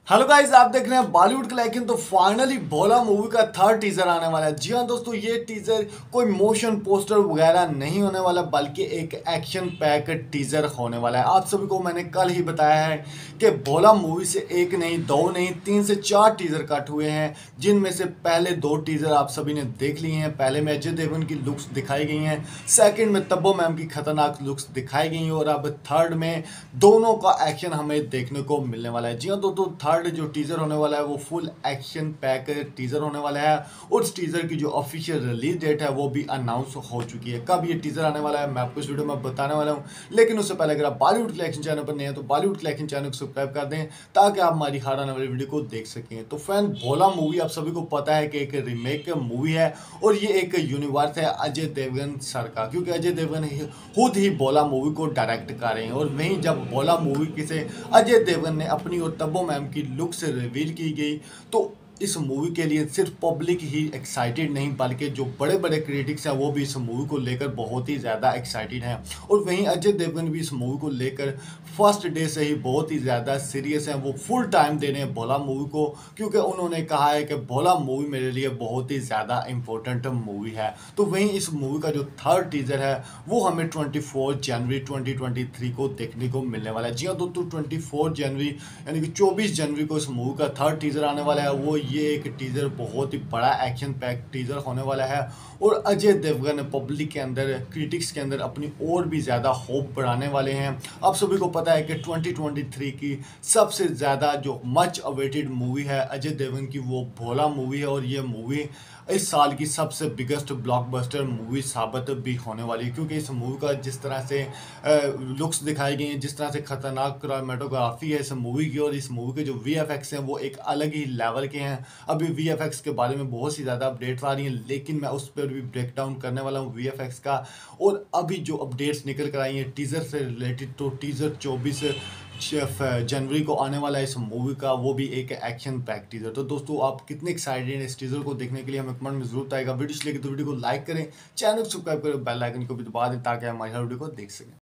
Hello guys, आप देख रहे हैं बॉलीवुड का लेकिन तो फाइनली भोला मूवी का थर्ड टीजर आने वाला है। जी हाँ दोस्तों, ये टीजर कोई मोशन पोस्टर वगैरह नहीं होने वाला बल्कि एक एक्शन पैक टीजर होने वाला है। आप सभी को मैंने कल ही बताया है कि भोला मूवी से एक नहीं, दो नहीं, 3 से 4 टीजर कट हुए हैं, जिनमें से पहले 2 टीजर आप सभी ने देख लिए हैं। पहले में अजय देवगन की लुक्स दिखाई गई हैं, सेकंड में तब्बो मैम की खतरनाक लुक्स दिखाई गई हैं और अब थर्ड में दोनों का एक्शन हमें देखने को मिलने वाला है। जी हाँ दोस्तों, थर्ड जो टीजर होने वाला है वो फुल एक्शन पैक टीजर होने वाला है और उस टीजर की जो ऑफिशियल रिलीज डेट है वो भी अनाउंस हो चुकी है। कब ये टीजर आने वाला है मैं आपको इस वीडियो में बताने वाला हूँ, लेकिन उससे पहले अगर आप बॉलीवुड कलेक्शन चैनल पर नहीं है तो बॉलीवुड कलेक्शन चैनल को सब्सक्राइब कर दें ताकि आप हमारी हर आने वाली वीडियो को देख सकें। तो फैन, भोला मूवी आप सभी को पता है कि एक रीमेक मूवी है और ये एक यूनिवर्स है अजय देवगन सर का, क्योंकि अजय देवगन खुद ही भोला मूवी को डायरेक्ट कर रहे हैं। और वहीं जब भोला मूवी किसे अजय देवगन ने अपनी और तब्बो मैम की लुक से रिवील की गई तो इस मूवी के लिए सिर्फ पब्लिक ही एक्साइटेड नहीं बल्कि जो बड़े बड़े क्रिटिक्स हैं वो भी इस मूवी को लेकर बहुत ही ज़्यादा एक्साइटेड हैं। और वहीं अजय देवगन भी इस मूवी को लेकर फर्स्ट डे से ही बहुत ही ज़्यादा सीरियस हैं। वो फुल टाइम दे रहे हैं भोला मूवी को, क्योंकि उन्होंने कहा है कि भोला मूवी मेरे लिए बहुत ही ज़्यादा इंपॉर्टेंट मूवी है। तो वहीं इस मूवी का जो थर्ड टीजर है वो हमें 24 जनवरी 2023 को देखने को मिलने वाला है। जी हाँ दोस्तों, 24 जनवरी यानी कि 24 जनवरी को इस मूवी का थर्ड टीजर आने वाला है। वो ये एक टीजर बहुत ही बड़ा एक्शन पैक टीजर होने वाला है और अजय देवगन पब्लिक के अंदर, क्रिटिक्स के अंदर अपनी और भी ज़्यादा होप बढ़ाने वाले हैं। आप सभी को पता है कि 2023 की सबसे ज़्यादा जो मच अवेटेड मूवी है अजय देवगन की वो भोला मूवी है और ये मूवी इस साल की सबसे बिगेस्ट ब्लॉकबस्टर मूवी साबित भी होने वाली है, क्योंकि इस मूवी का जिस तरह से लुक्स दिखाई गई हैं, जिस तरह से खतरनाक क्रामेटोग्राफी है इस मूवी की और इस मूवी के जो वीएफएक्स हैं वो एक अलग ही लेवल के हैं। अभी वीएफएक्स के बारे में बहुत सी ज़्यादा अपडेट्स आ रही हैं, लेकिन मैं उस पर भी ब्रेक डाउन करने वाला हूँ वीएफएक्स का। और अभी जो अपडेट्स निकल कर आई हैं टीज़र से रिलेटेड, तो टीज़र 24 जनवरी को आने वाला है इस मूवी का, वो भी एक एक्शन पैक टीजर। तो दोस्तों, आप कितने एक्साइटेड हैं इस टीजर को देखने के लिए हमें कमेंट में जरूर आएगा। वीडियो लेके तो वीडियो को लाइक करें, चैनल को सब्सक्राइब करें, बेल आइकन को भी दबा दें ताकि हमारी हर वीडियो को देख सकें।